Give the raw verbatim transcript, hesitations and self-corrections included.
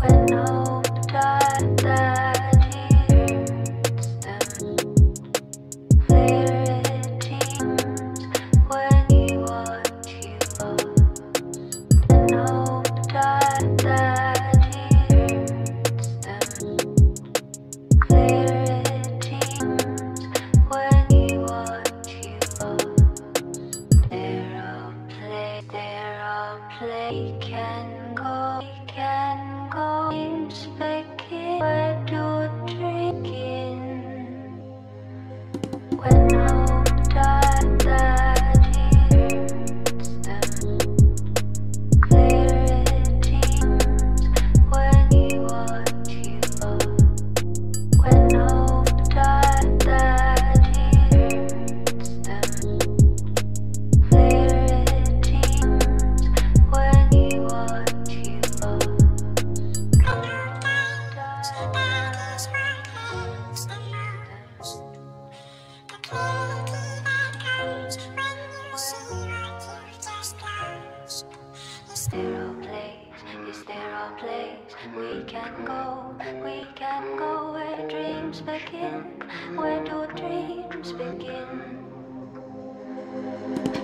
When no doubt that hears them, clarity when you want you are. No doubt that hears them, clarity when you want you are. There are play, there are play, can go, can go, dreams begin, where do dreams begin? When no doubt that hears them, clarity when you want you are. When no doubt that hears them, clarity when you want you are. Is there a place, is there a place we can go, we can go where dreams begin, where do dreams begin?